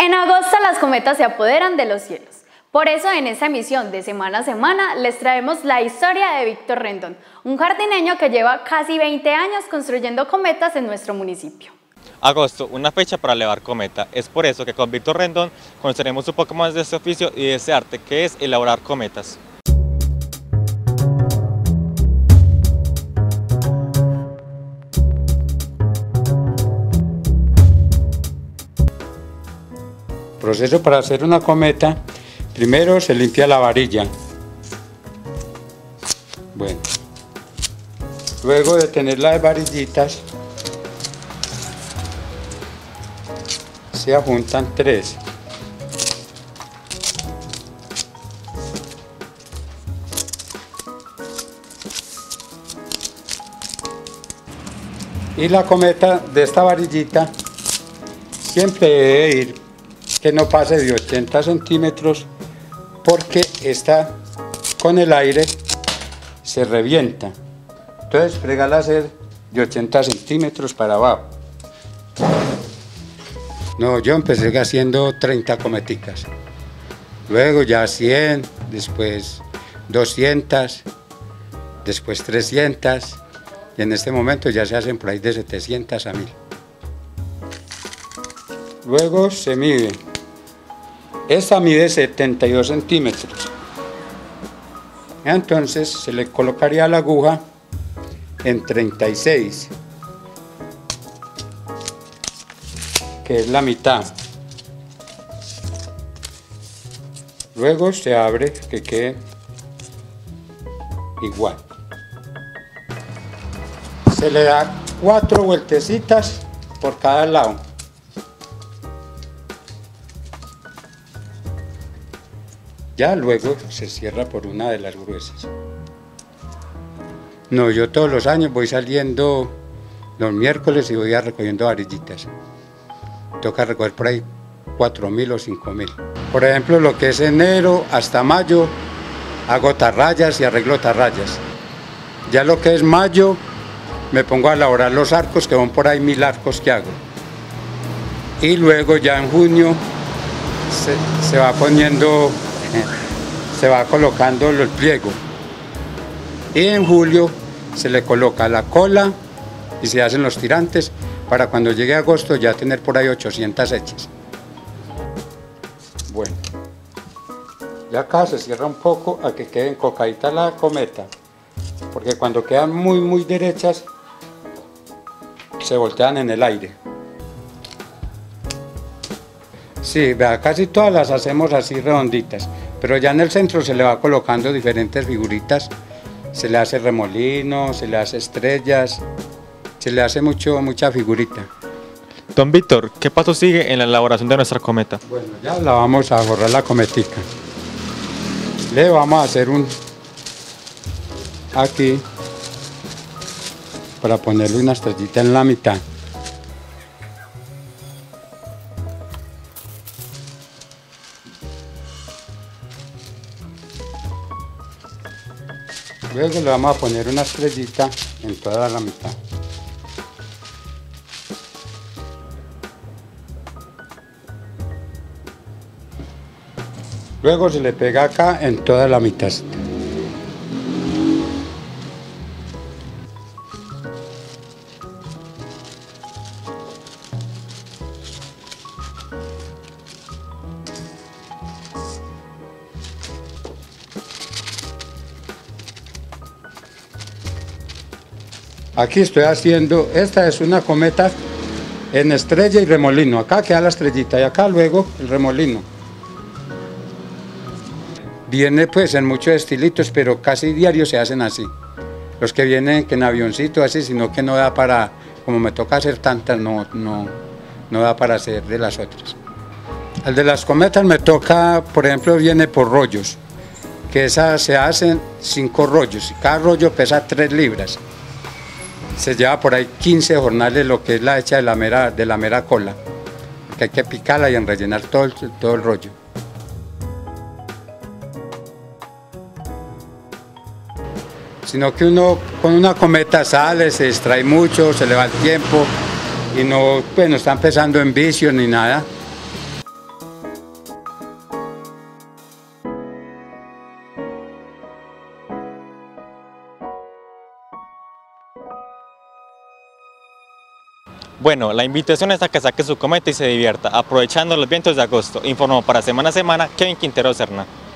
En agosto las cometas se apoderan de los cielos. Por eso en esta emisión de Semana a Semana les traemos la historia de Víctor Rendón, un jardineño que lleva casi 20 años construyendo cometas en nuestro municipio. Agosto, una fecha para elevar cometa. Es por eso que con Víctor Rendón conoceremos un poco más de este oficio y de ese arte que es elaborar cometas. Proceso para hacer una cometa: primero se limpia la varilla. Bueno, luego de tener las varillitas, se juntan tres. Y la cometa de esta varillita siempre debe ir que no pase de 80 centímetros, porque esta con el aire se revienta. Entonces fregala a ser de 80 centímetros para abajo. No, yo empecé haciendo 30 cometicas, luego ya 100, después 200, después 300, y en este momento ya se hacen por ahí de 700 a 1000. Luego se mide. Esta mide 72 centímetros. Entonces se le colocaría la aguja en 36, que es la mitad. Luego se abre que quede igual. Se le da 4 vueltecitas por cada lado. Ya luego se cierra por una de las gruesas. No, yo todos los años voy saliendo los miércoles y voy recogiendo varillitas. Toca recoger por ahí 4.000 o 5.000. Por ejemplo, lo que es enero hasta mayo, hago tarrayas y arreglo tarrayas. Ya lo que es mayo, me pongo a elaborar los arcos, que van por ahí 1000 arcos que hago. Y luego ya en junio se va poniendo, se va colocando el pliego. Y en julio se le coloca la cola y se hacen los tirantes para cuando llegue agosto ya tener por ahí 800 hechas. Bueno, ya acá se cierra un poco a que quede encocadita la cometa, porque cuando quedan muy derechas se voltean en el aire. Sí, vea, casi todas las hacemos así redonditas, pero ya en el centro se le va colocando diferentes figuritas. Se le hace remolino, se le hace estrellas, se le hace mucha figurita. Don Víctor, ¿qué paso sigue en la elaboración de nuestra cometa? Bueno, ya la vamos a forrar la cometica. Le vamos a hacer un aquí para ponerle una estrellita en la mitad. Luego le vamos a poner una estrellita en toda la mitad. Luego se le pega acá en toda la mitad. Aquí estoy haciendo, esta es una cometa en estrella y remolino. Acá queda la estrellita y acá luego el remolino. Viene pues en muchos estilitos, pero casi diario se hacen así. Los que vienen que en avioncito así, sino que no da para, como me toca hacer tantas, no da para hacer de las otras. El de las cometas me toca, por ejemplo, viene por rollos, que esas se hacen 5 rollos y cada rollo pesa 3 libras. Se lleva por ahí 15 jornales lo que es la hecha de la mera cola, que hay que picarla y enrellenar todo el rollo. Sino que uno con una cometa sale, se distrae mucho, se le va el tiempo y no, pues, no está empezando en vicio ni nada. Bueno, la invitación es a que saque su cometa y se divierta, aprovechando los vientos de agosto. Informó para Semana a Semana Kevin Quintero Serna.